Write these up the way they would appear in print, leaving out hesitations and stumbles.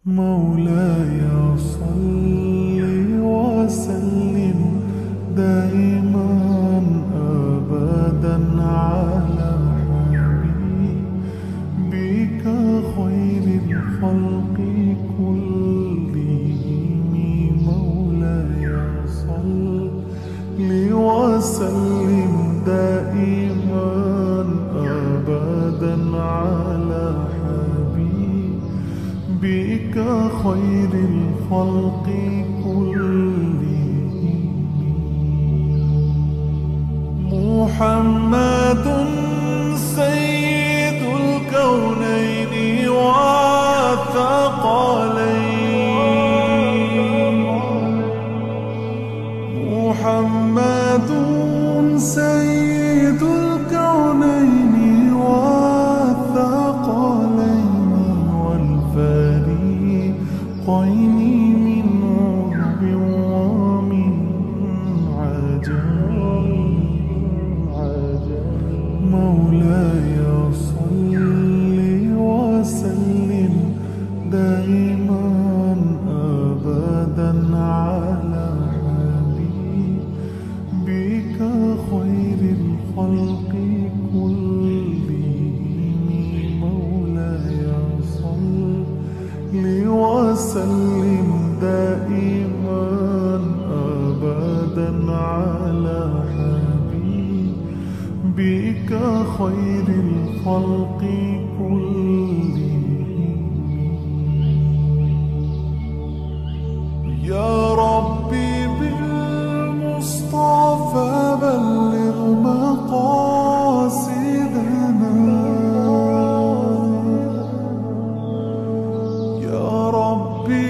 مولاي صل وسلم دائما أبدا على حبيبك خير الخلق كلهم. مولاي صل وسلم دائما أبدا على بك خير الخلق كلهم. محمد سيد الكونين والثقلين. محمد سيد الكونين والثقلين والفريقين من عرب ومن عجم. مولاي صل وسلم دائما أبدا على حبيبك خير الخلق كلهم. مولاي صل وسلم دائما أبدا على حبيبك خير الخلق كلهم. يا ربي بالمصطفى بلغ مقاصدنا. يا ربي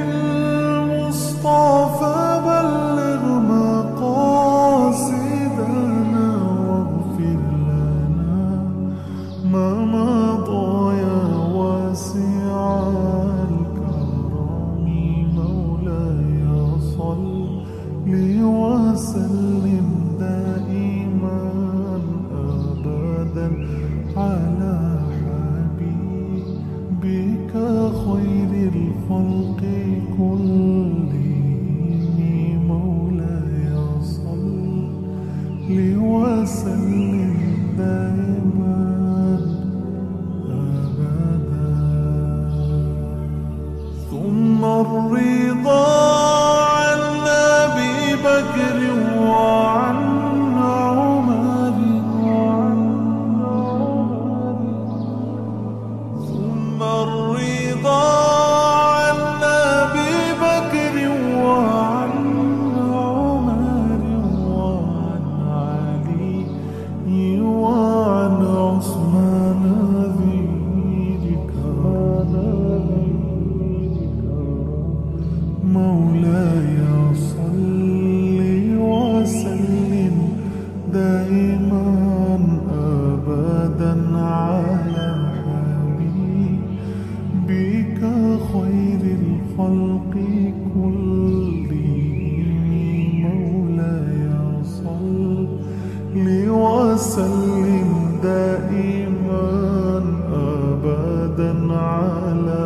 بالمصطفى بلغ مقاصدنا واغفر لنا ما مضى يا واسع الكرم. مولاي صل وسلم دائما أبدا على حبيبك خير الخلق كلهم. مولاي صل وسلم دائما أبدا. ثم الرضا عن أبي بكر وعن عمر. ثم الرضا عن أبي بكر وعن عمر وعن علي وعن عثمان ذي الكرم. مولاي صل وسلم دائما أبدا على حبيبك خير الخلق كلهم. مولاي صل وسلم دائما أبدا على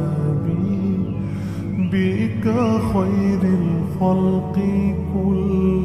حبيبك خير الخلق كلهم.